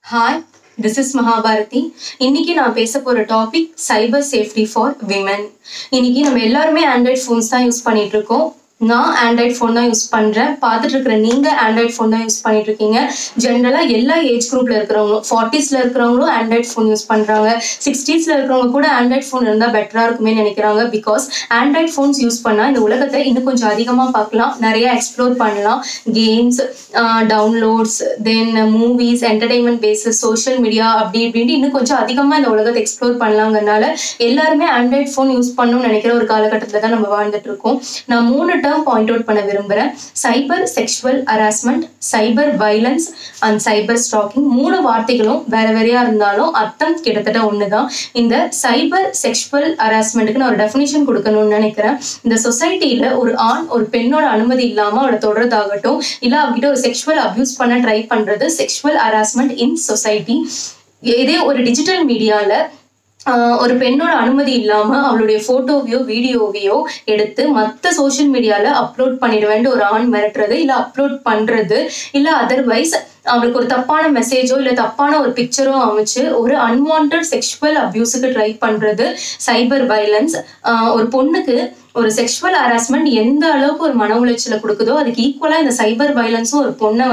Hi, this is Mahabharati. இன்னைக்கு நான் பேச போற topic cyber safety for women. இன்னைக்கு நம்ம எல்லாருமே ஆண்ட்ராய்ட் ஃபோன்ஸ் தான் யூஸ் பண்ணிட்டு இருக்கோம். நான் ஆண்ட்ராய்ட் ஃபோன் தான் யூஸ் பண்றேன். பார்த்துட்டு இருக்கிற நீங்க ஆண்ட்ராய்ட் ஃபோன் தான் யூஸ் பண்ணிட்டு இருக்கீங்க. ஜென்ரலா எல்லா ஏஜ் குரூப்ல இருக்கிறவங்களும் 40ஸ்ல இருக்கிறவங்களும் ஆண்ட்ராய்ட் ஃபோன் யூஸ் பண்றாங்க. 60ஸ்ல இருக்கிறவங்க கூட ஆண்ட்ராய்ட் ஃபோன் இருந்தா பெட்டரா இருக்குமே நினைக்கிறாங்க. பிகாஸ் ஆண்ட்ராய்ட் ஃபோன்ஸ் யூஸ் பண்ணா இந்த உலகத்தை இன்னும் கொஞ்சம் அதிகமா பார்க்கலாம், நிறைய எக்ஸ்ப்ளோர் பண்ணலாம். Games, downloads, then movies, entertainment bases, social media அப்படி இப்படின்ட்டு இன்னும் கொஞ்சம் அதிகமா இந்த உலகத்தை எக்ஸ்ப்ளோர் பண்ணலாங்கிறதுனால எல்லாருமே ஆண்ட்ராய்ட் ஃபோன் யூஸ் பண்ணணும்னு நினைக்கிற ஒரு காலகட்டத்துல தான் நம்ம வாழ்ந்துட்டு இருக்கோம். நான் 3 டேர்ம் பாயிண்ட் அவுட் பண்ண விரும்புறேன். Cyber sexual harassment, cyber violence and cyber stalking. 3 வார்த்தைகளும் வேற வேறையா இருந்தாலும் அர்த்தம் கிட்டத்தட்ட ஒண்ணுதான். இந்த சைபர் செக்ஷுவல் ஹராஸ்மெண்ட்டுக்கு நான் ஒரு டெஃபினிஷன் கொடுக்கணும்னு நினைக்கிறேன். இந்த சொசைட்டில ஒரு ஆண் ஒரு பெண்ணோட அனுமதி இல்லாம அவளை தொடர்றதாகட்டும், இல்ல அவகிட்ட ஒரு செக்ஷுவல் அபியூஸ் பண்ண ட்ரை பண்றது செக்ஷுவல் ஹராஸ்மெண்ட் இன் சொசைட்டி. இதே ஒரு டிஜிட்டல் மீடியால ஒரு பெண்ணோட அனுமதி இல்லாம அவளுடைய போட்டோவையோ வீடியோவையோ எடுத்து மற்ற சோசியல் மீடியால அப்லோட் பண்ணிடுவேன் ஒரு ஆண் மிரட்டுறது, இல்ல அப்லோட் பண்றது, இல்ல அதர்வைஸ் அவளுக்கு ஒரு தப்பான மெசேஜோ இல்ல தப்பான ஒரு பிக்சரோ அமைச்சு ஒரு அன்வான்ட் செக்ஷுவல் அபியூஸுக்கு ட்ரை பண்றது சைபர் வைலன்ஸ். ஒரு பொண்ணுக்கு ஒரு செக்ஷுவல் ஹராஸ்மெண்ட் எந்த அளவுக்கு ஒரு மன உளைச்சலை கொடுக்குதோ அதுக்கு ஈக்குவலா இந்த சைபர் வைலன்ஸும் ஒரு பொண்ணை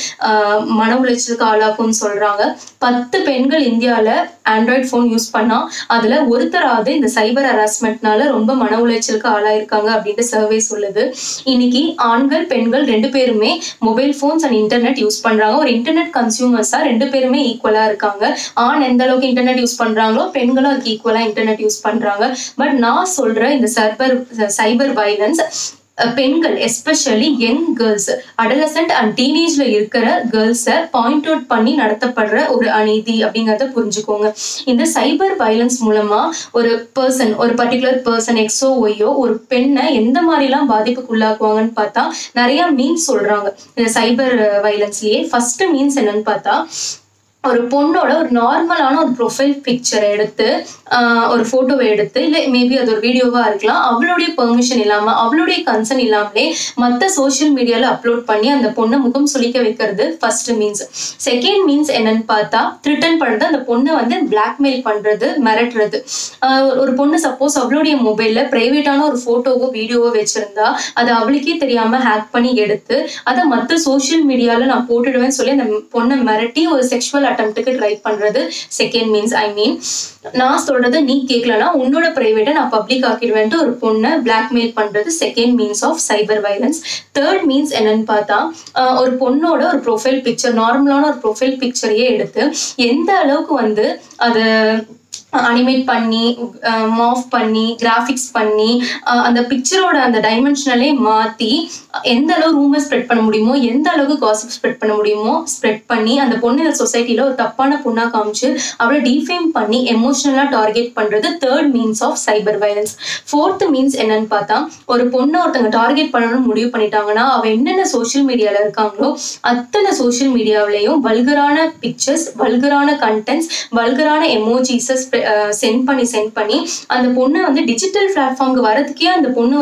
மன உளைச்சலுக்கு ஆளாக்கும்னு சொல்றாங்க. 10 பெண்கள் இந்தியால ஆண்ட்ராய்ட் போன் யூஸ் பண்ணா அதுல ஒருத்தராவது இந்த சைபர் ஹராஸ்மெண்ட்னால ரொம்ப மன உளைச்சலுக்கு ஆளாயிருக்காங்க அப்படின்ட்டு சர்வே சொல்லுது. இன்னைக்கு ஆண்கள் பெண்கள் 2 பேருமே mobile phones and internet use பண்றாங்க. ஒரு இன்டர்நெட் கன்சியூமர்ஸா 2 பேருமே ஈக்குவலா இருக்காங்க. ஆண் எந்த அளவுக்கு இன்டர்நெட் யூஸ் பண்றாங்களோ பெண்களும் அதுக்கு ஈக்குவலா இன்டர்நெட் யூஸ் பண்றாங்க. பட் நான் சொல்ற இந்த சைபர் வைலன்ஸ் பெண்கள், especially young girls, adolescent and டீனேஜ்ல இருக்கிற கேர்ள்ஸை பாயிண்ட் அவுட் பண்ணி நடத்தப்படுற ஒரு அநீதி அப்படிங்கறத புரிஞ்சுக்கோங்க. இந்த சைபர் வைலன்ஸ் மூலமா ஒரு பர்டிகுலர் பர்சன் எக்ஸோ ஒய்யோ ஒரு பெண்ணை எந்த மாதிரி எல்லாம் பாதிப்புக்குள்ளாக்குவாங்கன்னு பார்த்தா நிறைய மீன்ஸ் சொல்றாங்க. இந்த சைபர் வைலன்ஸ்லயே ஃபர்ஸ்ட் மீன்ஸ் என்னன்னு பார்த்தா, ஒரு பொண்ணோட ஒரு நார்மலான ஒரு ப்ரொஃபைல் பிக்சரை எடுத்து ஒரு போட்டோவை எடுத்து, இல்லை மேபி அது ஒரு வீடியோவா இருக்கலாம், அவளுடைய பெர்மிஷன் இல்லாம அவளுடைய கன்சர்ன் இல்லாமலே மற்ற சோசியல் மீடியால அப்லோட் பண்ணி அந்த பொண்ணை முகம் சுளிக்க வைக்கிறது ஃபர்ஸ்ட் மீன்ஸ். செகண்ட் மீன்ஸ் என்னன்னு பார்த்தா த்ரிட்டன் பண்றது, அந்த பொண்ணை பிளாக்மெயில் பண்றது, மிரட்டுறது. ஒரு பொண்ணு சப்போஸ் அவளுடைய மொபைல்ல பிரைவேட்டான ஒரு போட்டோவோ வீடியோவோ வச்சிருந்தா அதை அவளுக்கே தெரியாம ஹேக் பண்ணி எடுத்து அதை மற்ற சோசியல் மீடியால நான் போட்டுடுவேன்னு சொல்லி அந்த பொண்ணை மிரட்டி ஒரு செக்ஷுவல் அட்டெம்ப்ட்க்கு ட்ரை பண்றது செகண்ட் மீன்ஸ். ஐ மீன், நான் சொல்றது நீ கேட்கலன்னா உன்னோட பிரைவேட்டை நான் பப்ளிக் ஆக்கிடுவேன்ட்டு ஒரு பொண்ணை பிளாக்மெயில் பண்றது second means of cyber violence. Third means என்னன்னு பார்த்தா, ஒரு பொண்ணோட ஒரு ப்ரொஃபைல் பிக்சர், நார்மலான ஒரு ப்ரொஃபைல் பிக்சரையே எடுத்து எந்த அளவுக்கு அதை அனிமேட் பண்ணி, மாஃப் பண்ணி, கிராஃபிக்ஸ் பண்ணி, அந்த பிக்சரோட அந்த டைமென்ஷனலே மாற்றி எந்த அளவு ரூமர் ஸ்ப்ரெட் பண்ண முடியுமோ, எந்த அளவுக்கு காசிப் ஸ்ப்ரெட் பண்ண முடியுமோ ஸ்ப்ரெட் பண்ணி அந்த பொண்ணு இந்த சொசைட்டியில் ஒரு தப்பான பொண்ணாக காமிச்சு அவளை டிஃபேம் பண்ணி எமோஷனலாக டார்கெட் பண்ணுறது third means of cyber violence. Fourth means என்னன்னு பார்த்தா, ஒரு பொண்ணை ஒருத்தங்க டார்கெட் பண்ணணும்னு முடிவு பண்ணிட்டாங்கன்னா அவள் என்னென்ன சோஷியல் மீடியாவில் இருக்காங்களோ அத்தனை சோஷியல் மீடியாவிலையும் வல்கரான பிக்சர்ஸ், வல்கரான கண்டென்ட்ஸ், வல்கரான எமோஜிஸை சென்ட் பண்ணி அந்த பொண்ணை டிஜிட்டல் பிளாட்ஃபார்முக்கு வரதுக்கே அந்த பொண்ணு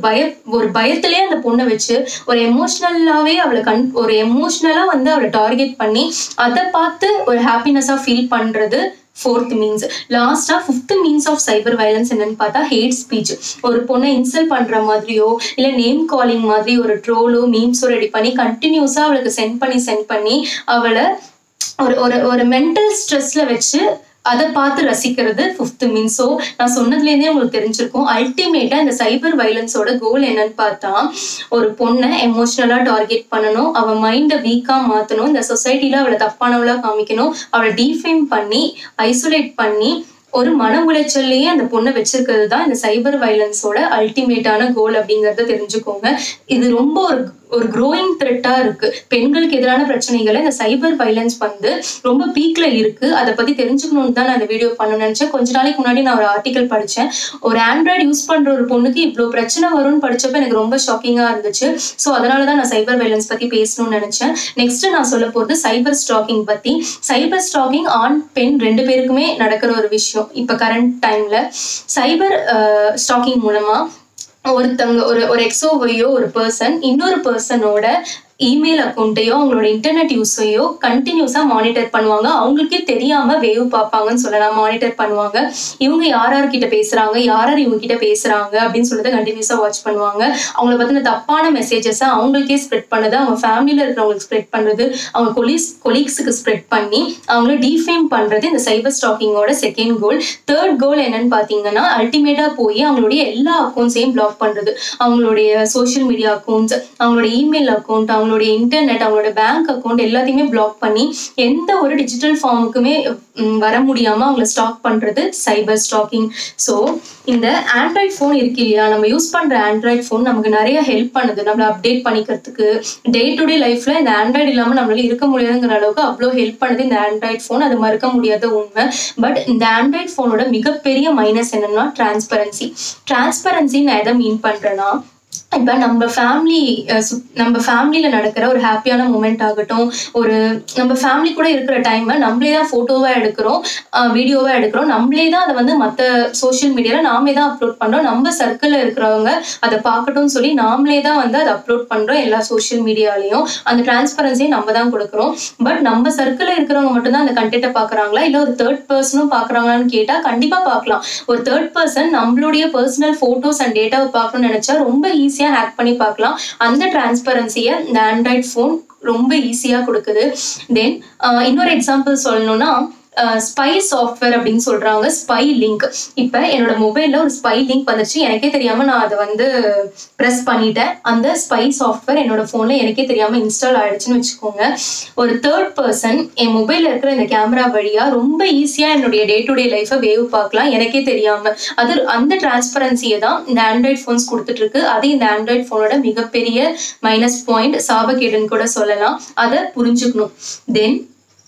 ஒரு பயத்திலே அந்த பொண்ணை வச்சு ஒரு எமோஷனலாவே அவளை ஒரு எமோஷனலா அவளை டார்கெட் பண்ணி அதை பார்த்து ஒரு ஹாப்பினஸா ஃபீல் பண்றது ஃபோர்த் மீன்ஸ். லாஸ்டா fifth means of cyber violence என்னன்னு பார்த்தா ஹேட் ஸ்பீச். ஒரு பொண்ணை இன்சல்ட் பண்ற மாதிரியோ இல்ல நேம் காலிங் மாதிரி ஒரு ட்ரோலோ மீம்ஸோ ரெடி பண்ணி கண்டினியூஸா அவளுக்கு சென்ட் பண்ணி அவளை ஒரு மென்டல் ஸ்ட்ரெஸ்ல வச்சு அதை பார்த்து ரசிக்கிறது ஃபிஃப்த் மீன்ஸ். ஸோ நான் சொன்னதுலேருந்தே உங்களுக்கு தெரிஞ்சிருக்கும், அல்டிமேட்டா இந்த சைபர் வைலன்ஸோட கோல் என்னன்னு பார்த்தா ஒரு பொண்ணை எமோஷனலா டார்கெட் பண்ணணும், அவன் மைண்டை வீக்கா மாற்றணும், இந்த சொசைட்டில அவளை தப்பானவளா காமிக்கணும், அவளை டிஃபேம் பண்ணி ஐசோலேட் பண்ணி ஒரு மன உளைச்சல்லையே அந்த பொண்ணை வச்சிருக்கிறது தான் இந்த சைபர் வைலன்ஸோட அல்டிமேட்டான கோல் அப்படிங்கறத தெரிஞ்சுக்கோங்க. இது ரொம்ப ஒரு க்ரோயிங் த்ரெட்டா இருக்கு. பெண்களுக்கு எதிரான பிரச்சனைகளை இந்த சைபர் வைலன்ஸ் ரொம்ப பீக்ல இருக்கு. அதை பத்தி தெரிஞ்சுக்கணும்னு தான் நான் இந்த வீடியோ பண்ணணும்னு நினைச்சேன். கொஞ்ச நாளைக்கு முன்னாடி நான் ஒரு ஆர்டிகல் படிச்சேன். ஒரு ஆண்ட்ராய்டு யூஸ் பண்ற ஒரு பொண்ணுக்கு இவ்வளவு பிரச்சனை வரும்னு படிச்சப்ப எனக்கு ரொம்ப ஷாக்கிங்கா இருந்துச்சு. ஸோ அதனாலதான் நான் சைபர் வைலன்ஸ் பத்தி பேசணும்னு நினைச்சேன். நெக்ஸ்ட் நான் சொல்ல போறது சைபர் ஸ்டாக்கிங் பத்தி. சைபர் ஸ்டாக்கிங் ஆண் பெண் 2 பேருக்குமே நடக்கிற ஒரு விஷயம். இப்ப கரண்ட் டைம்ல சைபர் ஸ்டாக்கிங் மூலமா ஒருத்தவங்க ஒரு எக்ஸோவையோ ஒரு பர்சன் இன்னொரு பர்சனோட இமெயில் அக்கௌண்ட்டையோ அவங்களோட இன்டர்நெட் யூஸையோ கண்டினியூஸா மானிட்டர் பண்ணுவாங்க. அவங்களுக்கே தெரியாம வேவ் பார்ப்பாங்கன்னு சொல்லலாம். மானிட்டர் பண்ணுவாங்க. இவங்க யார்கிட்ட பேசுறாங்க, யார் இவங்க கிட்ட பேசுறாங்க அப்படின்னு சொல்லிட்டு கண்டினியூஸா வாட்ச் பண்ணுவாங்க. அவங்கள பத்தின தப்பான மெசேஜஸ் அவங்களுக்கே ஸ்ப்ரெட் பண்ணது, அவங்க ஃபேமிலியில இருக்கிறவங்களுக்கு ஸ்ப்ரெட் பண்றது, அவங்க கொலீக்ஸுக்கு ஸ்ப்ரெட் பண்ணி அவங்கள டிஃபேம் பண்றது இந்த சைபர் ஸ்டாக்கிங்கோட செகண்ட் கோல். தேர்ட் கோல் என்னன்னு பாத்தீங்கன்னா அல்டிமேட்டா போய் அவங்களுடைய எல்லா அக்கௌண்ட்ஸையும் பிளாக் பண்றது. அவங்களுடைய சோஷியல் மீடியா அக்கௌண்ட்ஸ், அவங்களோட இமெயில் அக்கௌண்ட், அவங்களுடைய இன்டர்நெட், அவங்களோட பேங்க் அக்கௌண்ட் எல்லாத்தையுமே பிளாக் பண்ணி எந்த ஒரு டிஜிட்டல் ஃபார்முக்குமே வர முடியாம அவங்களை ஸ்டாக் பண்றது சைபர் ஸ்டாக்கிங். ஸோ இந்த ஆண்ட்ராய்ட் ஃபோன் இருக்கு இல்லையா, நம்ம யூஸ் பண்ற ஆண்ட்ராய்ட் ஃபோன் நமக்கு நிறைய ஹெல்ப் பண்ணுது. நம்மளை அப்டேட் பண்ணிக்கிறதுக்கு டே டு டே லைஃப்ல இந்த ஆண்ட்ராய்டு இல்லாம நம்மளால இருக்க முடியாதுங்கிற அளவுக்கு அவ்வளோ ஹெல்ப் பண்ணுது இந்த ஆண்ட்ராய்ட் ஃபோன். அது மறுக்க முடியாத உண்மை. பட் இந்த ஆண்ட்ராய்ட் ஃபோனோட மிகப்பெரிய மைனஸ் என்னன்னா டிரான்ஸ்பரன்சி. டிரான்ஸ்பரன்சி நான் எதை மீன் பண்றேன்னா, இப்ப நம்ம ஃபேமிலியில நடக்கிற ஒரு ஹாப்பியான மூமெண்ட் ஆகட்டும், ஒரு நம்ம ஃபேமிலி கூட இருக்கிற டைம் நம்மளே தான் போட்டோவா எடுக்கிறோம், வீடியோவா எடுக்கிறோம், நம்மளே தான் அதை வந்து மற்ற சோஷியல் மீடியால நாமே தான் அப்லோட் பண்றோம். நம்ம சர்க்கிள்ல இருக்கிறவங்க அதை பார்க்கட்டும்னு சொல்லி நாமளே தான் வந்து அதை அப்லோட் பண்றோம் எல்லா சோஷியல் மீடியாலையும். அந்த டிரான்ஸ்பரன்சியை நம்ம தான் கொடுக்குறோம். பட் நம்ம சர்க்கிள்ல இருக்கிறவங்க மட்டும் தான் அந்த கண்டென்ட்டை பாக்குறாங்களா, இல்ல ஒரு தேர்ட் பர்சனும் பாக்குறாங்களான்னு கேட்டா கண்டிப்பா பார்க்கலாம். ஒரு தேர்ட் பர்சன் நம்மளுடைய பர்சனல் போட்டோஸ் அண்ட் டேட்டாவை பார்க்கணும்னு நினைச்சா ரொம்ப ஈஸியா ஹேக் பண்ணி பார்க்கலாம். அந்த டிரான்ஸ்பரன்சியை இந்த ஆண்ட்ராய்ட் ஃபோன் ரொம்ப ஈஸியா கொடுக்குது. தென் இன்னொரு எக்ஸாம்பிள் சொல்லணும்னா ஸ்பை சாஃப்ட்வேர் அப்படின்னு சொல்றாங்க, ஸ்பை லிங்க். இப்ப என்னோட மொபைல்ல ஒரு ஸ்பை லிங்க் வந்துச்சு, எனக்கே தெரியாம நான் அதை வந்து ப்ரெஸ் பண்ணிட்டேன். அந்த ஸ்பை சாஃப்ட்வேர் என்னோட போன்ல எனக்கே தெரியாம இன்ஸ்டால் ஆயிடுச்சுன்னு வச்சுக்கோங்க. ஒரு தேர்ட் பர்சன் என் மொபைல்ல இருக்கிற இந்த கேமரா வழியா ரொம்ப ஈஸியா என்னுடைய டே டு டே லைஃபை வேவ் பார்க்கலாம் எனக்கே தெரியாம. அது அந்த டிரான்ஸ்பரன்சியை தான் இந்த ஆண்ட்ராய்ட் போன்ஸ் கொடுத்துட்டு இருக்கு. அது இந்த ஆண்ட்ராய்ட் போனோட மிகப்பெரிய மைனஸ் பாயிண்ட், சாபக்கேடுன்னு கூட சொல்லலாம். அதை புரிஞ்சுக்கணும். தென்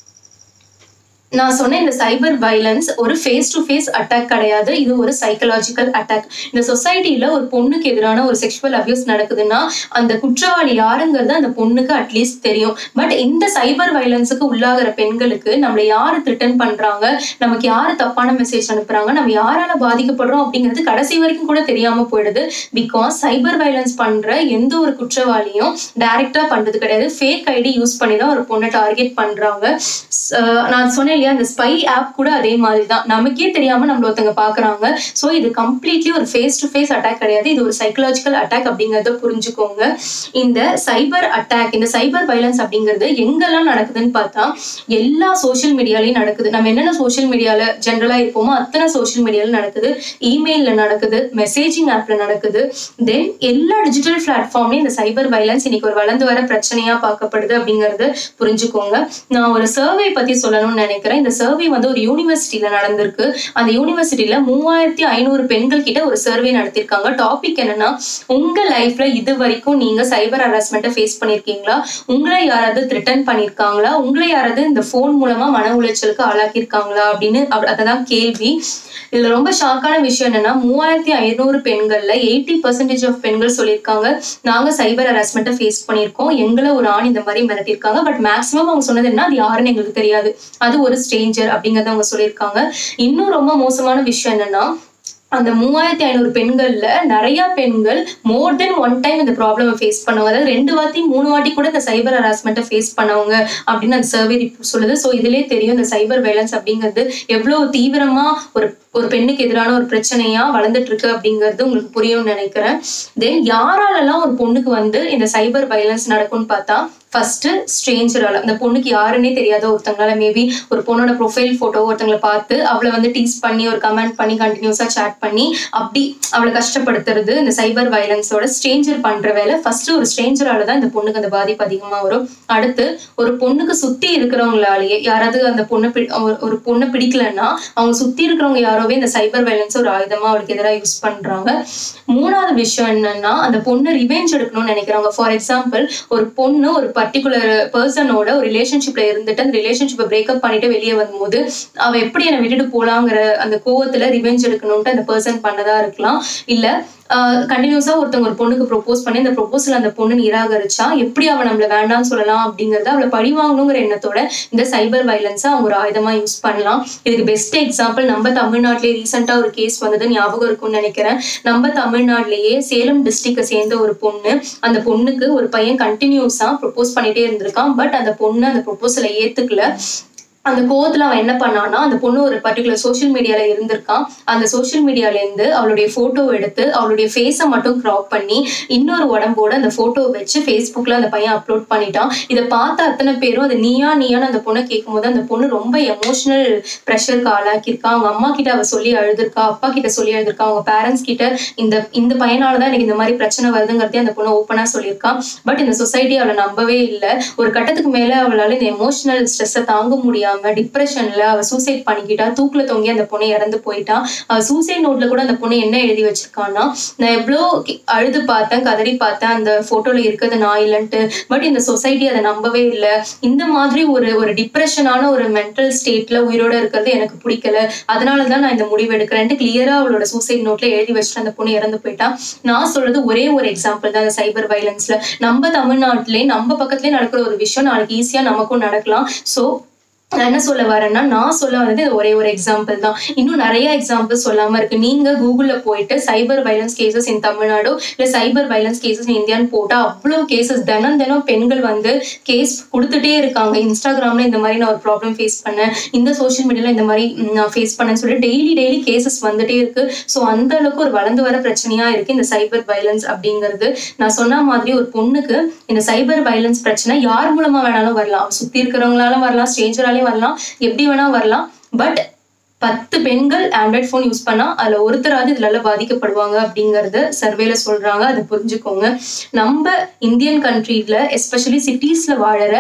நான் சொன்ன இந்த சைபர் வயலன்ஸ் ஒரு ஃபேஸ் டு ஃபேஸ் அட்டாக் கிடையாது, இது ஒரு சைக்கலாஜிக்கல் அட்டாக். இந்த சொசைட்டில ஒரு பொண்ணுக்கு எதிரான ஒரு செக்ஷுவல் அபியூஸ் நடக்குதுன்னா அந்த குற்றவாளி யாருங்கிறது அந்த பொண்ணுக்கு அட்லீஸ்ட் தெரியும். பட் இந்த சைபர் வயலன்ஸுக்கு உள்ளாகிற பெண்களுக்கு நம்மளை யாரு த்ரெட்டன் பண்றாங்க, நமக்கு யாரு தப்பான மெசேஜ் அனுப்புறாங்க, நம்ம யாரால பாதிக்கப்படுறோம் அப்படிங்கிறது கடைசி வரைக்கும் கூட தெரியாம போயிடுது. பிகாஸ் சைபர் வயலன்ஸ் பண்ற எந்த ஒரு குற்றவாளியும் டைரக்டா பண்றது கிடையாது, ஃபேக் ஐடி யூஸ் பண்ணி தான் ஒரு பொண்ணை டார்கெட் பண்றாங்க. நான் சொன்ன இந்த ஸ்பை ஆப் கூட அதே மாதிரி தான், நமக்கே தெரியாம நம்மள ஒருத்தங்க பாக்குறாங்க. சோ இது கம்ப்ளீட்லி ஒரு ஃபேஸ் டு ஃபேஸ் அட்டாக் கிடையாது, இது ஒரு சைக்கலாஜிக்கல் அட்டாக் அப்படிங்கறத புரிஞ்சுக்கோங்க. இந்த சைபர் அட்டாக், இந்த சைபர் வயலன்ஸ் அப்படிங்கிறது எங்கெல்லாம் நடக்குதுன்னு பார்த்தா எல்லா சோஷியல் மீடியாலையும் நடக்குது. நம்ம என்னென்ன சோஷியல் மீடியால ஜென்ரலா இருப்போமோ அத்தனை சோஷியல் மீடியால நடக்குது, இமெயில்ல நடக்குது, மெசேஜிங் ஆப்ல நடக்குது. தென் எல்லா டிஜிட்டல் பிளாட்ஃபார்ம்லயும் இந்த சைபர் வயலன்ஸ் இன்னைக்கு ஒரு வளர்ந்து வர பிரச்சனையா பார்க்கப்படுது அப்படிங்கறது புரிஞ்சுக்கோங்க. நான் ஒரு சர்வே பத்தி சொல்லணும்னு நினைக்கிறேன். இந்த சர்வே வந்து ஒரு யூனிவர்சிட்டியில நடந்திருக்கு. அந்த யூனிவர்சிட்டியில 3500 பெண்கள் கிட்ட ஒரு சர்வே நடத்திருக்காங்க. டாபிக் என்னன்னா, உங்க லைஃப்ல இது வரைக்கும் நீங்க சைபர் ஹராஸ்மெண்ட்டை ஃபேஸ் பண்ணிருக்கீங்களா, உங்களை யாராவது த்ரெட்டன் பண்ணிருக்காங்களா, உங்களை யாராவது இந்த போன் மூலமா மன உளைச்சலுக்கு ஆளாக்கிருக்காங்களா அப்படின்னு அததான் கேள்வி. இதுல ரொம்ப ஷாக்கான விஷயம் என்னன்னா 3500 பெண்கள்ல 80% ஆஃப் பெண்கள் சொல்லியிருக்காங்க நாங்க சைபர் ஹராஸ்மெண்ட்டை ஃபேஸ் பண்ணியிருக்கோம், எங்களை ஒரு ஆண் இந்த மாதிரி மிரட்டிருக்காங்க. பட் மேக்சிமம் அவங்க சொன்னது என்ன, அது யாருன்னு எங்களுக்கு தெரியாது, அது ஒரு ஸ்ட்ரேஞ்சர் அப்படிங்கறத அவங்க சொல்லியிருக்காங்க. இன்னும் ரொம்ப மோசமான விஷயம் என்னன்னா, அந்த 3500 பெண்கள்ல நிறைய பெண்கள் மோர் தென் ஒன் டைம் இந்த ப்ராப்ளம் ஃபேஸ் பண்ணவங்க, அதாவது 2 வாட்டி 3 வாட்டி கூட இந்த சைபர் ஹராஸ்மெண்ட்டை ஃபேஸ் பண்ணவங்க அப்படின்னு அந்த சர்வே ரிப்போர்ட் சொல்லுது. ஸோ இதுலயே தெரியும் இந்த சைபர் வயலன்ஸ் அப்படிங்கிறது எவ்வளவு தீவிரமா ஒரு பெண்ணுக்கு எதிரான ஒரு பிரச்சனையா வளர்ந்துட்டு இருக்கு அப்படிங்கிறது உங்களுக்கு புரியும்னு நினைக்கிறேன். தென் யாராலெல்லாம் ஒரு பொண்ணுக்கு வந்து இந்த சைபர் வயலன்ஸ் நடக்கும்னு பார்த்தா, ஃபர்ஸ்ட் ஸ்ட்ரேஞ்சரால, அந்த பொண்ணுக்கு யாருன்னே தெரியாத ஒருத்தங்களால, மேபி ஒரு பொண்ணோட ப்ரொஃபைல் போட்டோ ஒருத்தங்களை பார்த்து அவளை வந்து டீஸ் பண்ணி ஒரு கமெண்ட் பண்ணி கண்டினியூஸா சேட் பண்ணி அப்படி அவளை கஷ்டப்படுத்துறது இந்த சைபர் வயலன்ஸோட ஸ்ட்ரேஞ்சர் பண்ற வேலை. ஃபர்ஸ்ட் ஒரு ஸ்ட்ரேஞ்சரால தான் இந்த பொண்ணுக்கு அந்த பாதிப்பு அதிகமா வரும். அடுத்து ஒரு பொண்ணுக்கு சுத்தி இருக்கிறவங்களாலேயே யாராவது அந்த ஒரு பொண்ணை பிடிக்கலன்னா அவங்க சுத்தி இருக்கிறவங்க யாரோவே இந்த சைபர் வயலன்ஸ் ஒரு ஆயுதமா அவளுக்கு எதிராக யூஸ் பண்றாங்க. மூணாவது விஷயம் என்னன்னா, அந்த பொண்ணு ரிவெஞ்ச் எடுக்கணும்னு நினைக்கிறாங்க. ஃபார் எக்ஸாம்பிள், ஒரு பொண்ணு ஒரு பர்டிகுலர் பர்சனோட ஒரு ரிலேஷன்ஷிப்ல இருந்துட்டு அந்த ரிலேஷன்ஷிப்பை பிரேக்அப் பண்ணிட்டு வெளியே வரும்போது அவ எப்படி என்னை விட்டுட்டு போலாங்கிற அந்த கோவத்துல ரிவெஞ்ச் எடுக்கணும்ட்டு அந்த பர்சன் பண்ணதா இருக்கலாம். இல்ல கண்டினியூஸா ஒருத்தவங்க ஒரு பொண்ணுக்கு ப்ரொபோஸ் பண்ணி அந்த ப்ரொபோசல் அந்த பொண்ணு நிராகரிச்சா எப்படி அவ நம்மள வேண்டாம்னு சொல்லலாம் அப்படிங்கறத அவளை பழி வாங்கணுங்கிற எண்ணத்தோட இந்த சைபர் வயலன்ஸை அவங்க ஒரு ஆயுதமா யூஸ் பண்ணலாம். இதுக்கு பெஸ்ட் எக்ஸாம்பிள் நம்ம தமிழ்நாட்டிலே ரீசெண்டா ஒரு கேஸ் வந்தது ஞாபகம் இருக்கும்னு நினைக்கிறேன். நம்ம தமிழ்நாட்டிலேயே சேலம் டிஸ்ட்ரிக்டை சேர்ந்த ஒரு பொண்ணு, அந்த பொண்ணுக்கு ஒரு பையன் கண்டினியூஸா ப்ரொபோஸ் பண்ணிட்டே இருந்திருக்கான். பட் அந்த பொண்ணு அந்த ப்ரொபோசலை ஏத்துக்கல. அந்த கோவத்துல அவன் என்ன பண்ணான்னா, அந்த பொண்ணு ஒரு பர்டிகுலர் சோஷியல் மீடியால இருந்திருக்கான். அந்த சோஷியல் மீடியால இருந்து அவளுடைய போட்டோ எடுத்து அவளுடைய ஃபேஸை மட்டும் கிராப் பண்ணி இன்னொரு உடம்போட அந்த போட்டோ வச்சு ஃபேஸ்புக்ல அந்த பையன் அப்லோட் பண்ணிட்டான். இதை பார்த்த அத்தனை பேரும் அது நீயான்னு அந்த பொண்ணை கேட்கும் போது அந்த பொண்ணு ரொம்ப எமோஷனல் ப்ரெஷருக்கு ஆளாக்கியிருக்கா. அவங்க அம்மா கிட்ட அவ சொல்லி அழுதுருக்கா, அப்பா கிட்ட சொல்லி அழுதுருக்கா, அவங்க பேரண்ட்ஸ் கிட்ட இந்த பையனாலதான் எனக்கு இந்த மாதிரி பிரச்சனை வருதுங்கிறதே அந்த பொண்ணு ஓப்பனா சொல்லியிருக்கா. பட் இந்த சொசைட்டி அவளை நம்பவே இல்லை. ஒரு கட்டத்துக்கு மேல அவளால இந்த எமோஷனல் ஸ்ட்ரெஸ்ஸை தாங்க முடியாம டிப்ரெஷன்ல அவ சூசைட் பண்ணிக்கிட்டா. தூக்குல தொங்கி அந்த பொண்ணை இறந்து போயிட்டா. அவ சூசைட் நோட்ல கூட அந்த பொண்ணு என்ன எழுதி வச்சிருக்கான்னா, நான் எவ்வளோ அழுது பார்த்தேன், கதறி பார்த்தேன், அந்த போட்டோல இருக்கிறது நான் இல்லைன்ட்டு. பட் இந்த சொசைட்டி அதை நம்பவே இல்லை. இந்த மாதிரி ஒரு டிப்ரெஷனான ஒரு மென்டல் ஸ்டேட்ல உயிரோட இருக்கிறது எனக்கு பிடிக்கல, அதனாலதான் நான் இந்த முடிவு எடுக்கிறேன்ட்டு கிளியரா அவளோட சூசைட் நோட்ல எழுதி வச்சுட்டு அந்த பொண்ணு இறந்து போயிட்டா. நான் சொல்றது ஒரே ஒரு எக்ஸாம்பிள் தான். அந்த சைபர் வயலன்ஸ்ல நம்ம தமிழ்நாட்டிலே நம்ம பக்கத்திலே நடக்கிற ஒரு விஷயம் நாளைக்கு ஈஸியா நமக்கும் நடக்கலாம். ஸோ நான் என்ன சொல்ல வரேன்னா, நான் சொல்ல வந்தது ஒரே ஒரு எக்ஸாம்பிள் தான். இன்னும் நிறைய எக்ஸாம்பிள் சொல்லாம இருக்கு. நீங்க கூகுள்ல போயிட்டு cyber violence cases in Tamil Nadu இல்ல சைபர் வயலன்ஸ் கேசஸ் இன் இந்தியான்னு போட்டா அவ்வளோ கேசஸ் தினம் பெண்கள் வந்து கேஸ் கொடுத்துட்டே இருக்காங்க. இன்ஸ்டாகிராம்ல இந்த மாதிரி நான் ஒரு ப்ராப்ளம் ஃபேஸ் பண்ணேன், இந்த சோஷியல் மீடியால இந்த மாதிரி நான் ஃபேஸ் பண்ணேன்னு சொல்லி டெய்லி கேசஸ் வந்துட்டே இருக்கு. ஸோ அந்த அளவுக்கு ஒரு வளர்ந்து வர பிரச்சனையா இருக்கு இந்த சைபர் வயலன்ஸ் அப்படிங்கிறது. நான் சொன்ன மாதிரி ஒரு பொண்ணுக்கு இந்த சைபர் வயலன்ஸ் பிரச்சனை யார் மூலமா வேணாலும் வரலாம். சுத்தி இருக்கிறவங்களாலும் வரலாம், ஸ்ட்ரேஞ்சராலையும் வரலாம், எப்படி வேணா வரலாம். பட் 10 பெண்கள் ஆண்ட்ராய்ட் போன் யூஸ் பண்ணா அதுல ஒருத்தராவது இதுல பாதிக்கப்படுவாங்க அப்படிங்கறது சர்வேல சொல்றாங்க. அதை புரிஞ்சுக்கோங்க. நம்ம இந்தியன் கண்ட்ரில எஸ்பெஷலி சிட்டிஸ்ல வாழற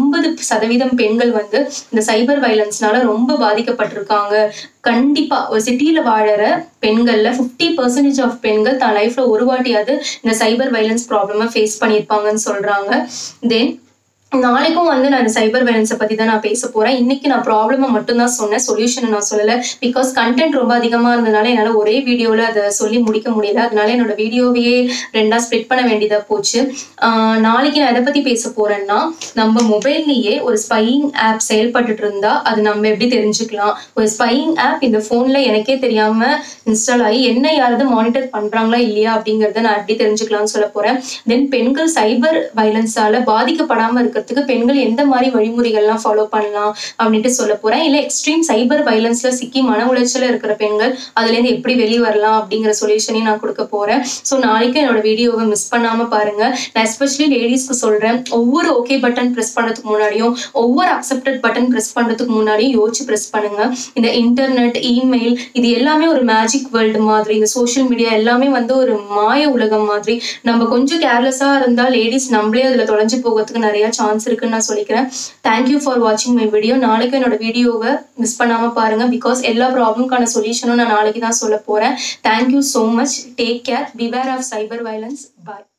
50% பெண்கள் வந்து இந்த சைபர் வயலன்ஸ்னால ரொம்ப பாதிக்கப்பட்டிருக்காங்க. கண்டிப்பா ஒரு சிட்டில வாழற பெண்கள்ல 50% ஆஃப் பெண்கள் தான் லைஃப்ல ஒரு வாட்டியாவது இந்த சைபர் வயலன்ஸ் ப்ராப்ளமா ஃபேஸ் பண்ணியிருப்பாங்கன்னு சொல்றாங்க. தென் நாளைக்கும் வந்து நான் இந்த சைபர் வயலன்ஸை பத்தி தான் நான் பேச போறேன். இன்னைக்கு நான் ப்ராப்ளமை மட்டும் தான் சொன்னேன், சொல்யூஷனை நான் சொல்லல. பிகாஸ் கண்டென்ட் ரொம்ப அதிகமா இருந்ததுனால என்னால ஒரே வீடியோல அதை சொல்லி முடிக்க முடியல. அதனால என்னோட வீடியோவையே 2ஆ ஸ்ப்ளிட் பண்ண வேண்டியதா போச்சு. நாளைக்கு நான் எதை பத்தி பேச போறேன்னா, நம்ம மொபைல்லயே ஒரு ஸ்பையிங் ஆப் செயல்பட்டு இருந்தா அது நம்ம எப்படி தெரிஞ்சுக்கலாம். ஒரு ஸ்பையிங் ஆப் இந்த போன்ல எனக்கே தெரியாம இன்ஸ்டால் ஆகி என்ன யாராவது மானிட்டர் பண்றாங்களா இல்லையா அப்படிங்கறத நான் எப்படி தெரிஞ்சுக்கலாம்னு சொல்ல போறேன். தென் பெண்கள் சைபர் வயலன்ஸால பாதிக்கப்படாம இருக்க பெண்கள் எந்த மாதிரி வழிமுறைகள்லாம் ஃபாலோ பண்ணலாம் அப்படின்ட்டு சொல்ல போறேன். இல்ல எக்ஸ்ட்ரீம் சைபர் வயலன்ஸ்ல சிக்கி மன உளைச்சல இருக்கிற பெண்கள் அதுல இருந்து எப்படி வெளியே வரலாம் அப்படிங்கிற சொல்யூஷனையும் நான் கொடுக்க போறேன். ஸோ நாளைக்கு என்னோட வீடியோவை மிஸ் பண்ணாம பாருங்க. நான் எஸ்பெஷலி லேடிஸ்க்கு சொல்றேன், ஒவ்வொரு ஓகே பட்டன் பிரஸ் பண்றதுக்கு முன்னாடியும் ஒவ்வொரு அக்செப்டட் பட்டன் பிரஸ் பண்றதுக்கு முன்னாடியும் யோசிச்சு பிரஸ் பண்ணுங்க. இந்த இன்டர்நெட், இமெயில் இது எல்லாமே ஒரு மேஜிக் வேர்ல்டு மாதிரி. இந்த சோஷியல் மீடியா எல்லாமே வந்து ஒரு மாய உலகம் மாதிரி. நம்ம கொஞ்சம் கேர்லெஸ்ஸா இருந்தா லேடிஸ் நம்மளே அதுல தொலைஞ்சு போகிறதுக்கு நிறைய சான்ஸ் இருக்குன்னு நான் சொல்லிக்கிறேன். தேங்க்யூ ஃபார் வாட்சிங் மை வீடியோ. நாளைக்கு என்னோட வீடியோவை மிஸ் பண்ணாம பாருங்க. பிகாஸ் எல்லா ப்ராப்ளம்கான சொல்யூஷனும் நான் நாளைக்கு தான் சொல்ல போறேன். Thank you so much. Take care. Beware of cyber violence. Bye.